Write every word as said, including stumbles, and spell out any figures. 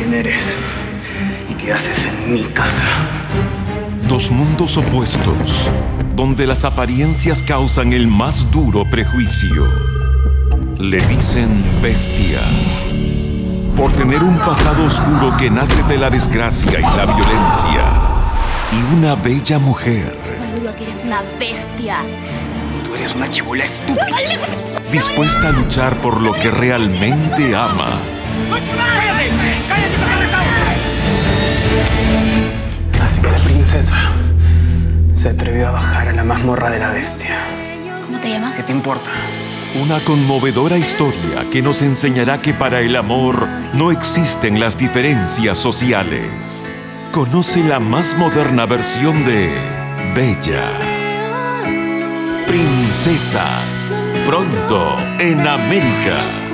quién eres y qué haces en mi casa. Dos mundos opuestos, donde las apariencias causan el más duro prejuicio. Le dicen bestia por tener un pasado oscuro que nace de la desgracia y la violencia. Y una bella mujer. No dudo que eres una bestia. Y tú eres una chibola estúpida. Dispuesta a luchar por lo que realmente ama. ¡Cállate! ¡Cállate, estás arrestado! Así que la princesa se atrevió a bajar a la mazmorra de la bestia. ¿Cómo te llamas? ¿Qué te importa? Una conmovedora historia que nos enseñará que para el amor no existen las diferencias sociales. Conoce la más moderna versión de Bella. Princesas. Pronto en América.